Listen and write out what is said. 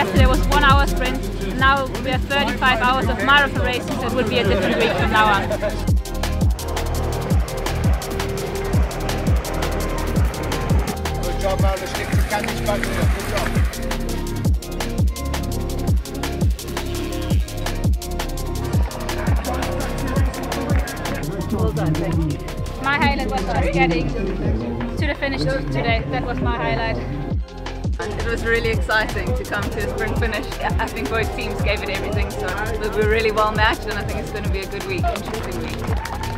yesterday was 1 hour sprint, and now we have 35 hours of marathon racing, so it will be a different week from now on. Good job, man. Let's stick to Candice back here. Good job. Well done, thank you. My highlight was just getting to the finish today. That was my highlight. It was really exciting to come to a sprint finish. I think both teams gave it everything, so we were really well matched, and I think it's going to be a good week, interesting week.